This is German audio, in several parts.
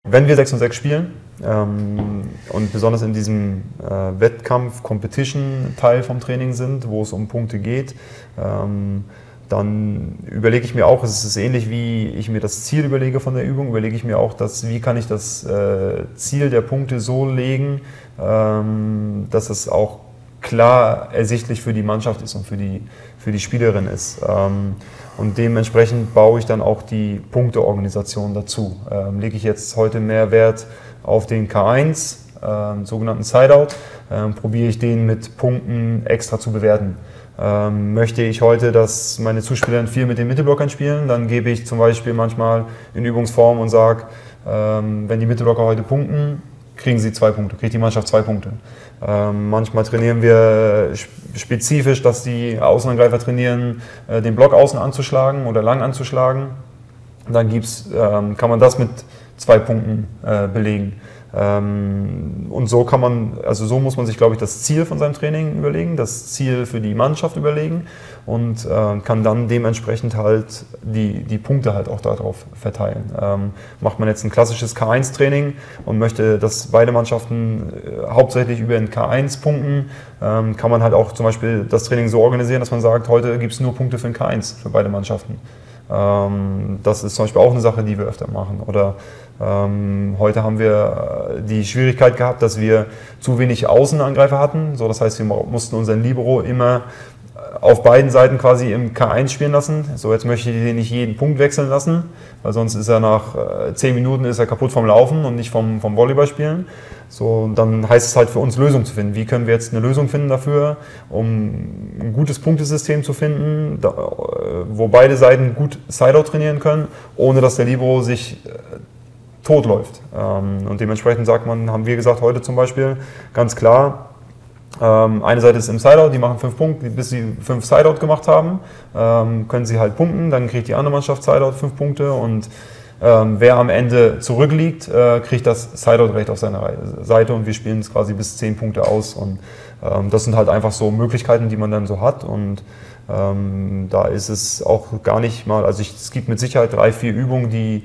Wenn wir 6 und 6 spielen und besonders in diesem Wettkampf-Competition-Teil vom Training sind, wo es um Punkte geht, dann überlege ich mir auch, es ist ähnlich wie ich mir das Ziel überlege von der Übung, überlege ich mir auch, wie kann ich das Ziel der Punkte so legen, dass es auch klar ersichtlich für die Mannschaft ist und für die Spielerin ist. Und dementsprechend baue ich dann auch die Punkteorganisation dazu. Lege ich jetzt heute mehr Wert auf den K1, sogenannten Sideout, probiere ich den mit Punkten extra zu bewerten. Möchte ich heute, dass meine Zuspieler viel mit den Mittelblockern spielen, dann gebe ich zum Beispiel manchmal in Übungsform und sage, wenn die Mittelblocker heute punkten, kriegen sie 2 Punkte, kriegt die Mannschaft 2 Punkte. Manchmal trainieren wir spezifisch, dass die Außenangreifer trainieren, den Block außen anzuschlagen oder lang anzuschlagen. Dann kann man das mit 2 Punkten belegen. Und so so muss man sich, glaube ich, das Ziel von seinem Training überlegen, das Ziel für die Mannschaft überlegen und kann dann dementsprechend halt die Punkte halt auch darauf verteilen. Macht man jetzt ein klassisches K1-Training und möchte, dass beide Mannschaften hauptsächlich über den K1 punkten, kann man halt auch zum Beispiel das Training so organisieren, dass man sagt, heute gibt es nur Punkte für den K1 für beide Mannschaften. Das ist zum Beispiel auch eine Sache, die wir öfter machen. Oder heute haben wir die Schwierigkeit gehabt, dass wir zu wenig Außenangreifer hatten. So, das heißt, wir mussten unseren Libero immer auf beiden Seiten quasi im K1 spielen lassen. So, jetzt möchte ich den nicht jeden Punkt wechseln lassen, weil sonst ist er nach 10 Minuten kaputt vom Laufen und nicht vom Volleyballspielen. So, dann heißt es halt für uns, Lösungen zu finden. Wie können wir jetzt eine Lösung finden dafür, um ein gutes Punktesystem zu finden, wo beide Seiten gut Sideout trainieren können, ohne dass der Libero sich tot läuft. Und dementsprechend haben wir gesagt, heute zum Beispiel ganz klar, eine Seite ist im Sideout, die machen 5 Punkte, bis sie 5 Sideout gemacht haben, können sie halt punkten, dann kriegt die andere Mannschaft Sideout 5 Punkte und wer am Ende zurückliegt, kriegt das Sideout-Recht auf seiner Seite und wir spielen es quasi bis 10 Punkte aus. Und das sind halt einfach so Möglichkeiten, die man dann so hat. Und da ist es auch gar nicht mal, es gibt mit Sicherheit 3, 4 Übungen, die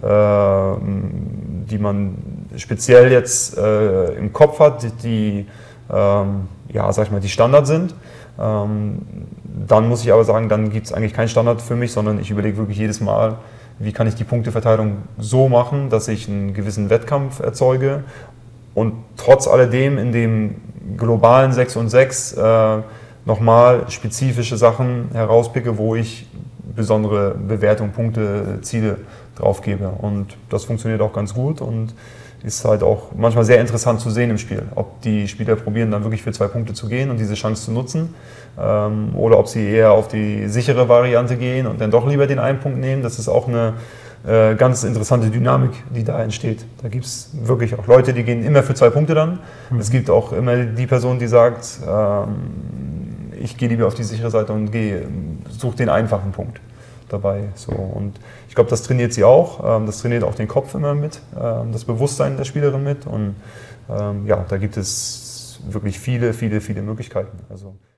man speziell jetzt im Kopf hat, die die Standard sind. Dann muss ich aber sagen, dann gibt es eigentlich keinen Standard für mich, sondern ich überlege wirklich jedes Mal, wie kann ich die Punkteverteilung so machen, dass ich einen gewissen Wettkampf erzeuge und trotz alledem in dem globalen 6 und 6 nochmal spezifische Sachen herauspicke, wo ich besondere Bewertung, Punkte, Ziele drauf gebe. Und das funktioniert auch ganz gut und ist halt auch manchmal sehr interessant zu sehen im Spiel, ob die Spieler probieren, dann wirklich für 2 Punkte zu gehen und diese Chance zu nutzen oder ob sie eher auf die sichere Variante gehen und dann doch lieber den einen Punkt nehmen. Das ist auch eine ganz interessante Dynamik, die da entsteht. Da gibt es wirklich auch Leute, die gehen immer für 2 Punkte dann. Es gibt auch immer die Person, die sagt, ich gehe lieber auf die sichere Seite und suche den einfachen Punkt dabei. So. Und ich glaube, das trainiert sie auch. Das trainiert auch den Kopf immer mit, das Bewusstsein der Spielerin mit. Und da gibt es wirklich viele, viele, viele Möglichkeiten. Also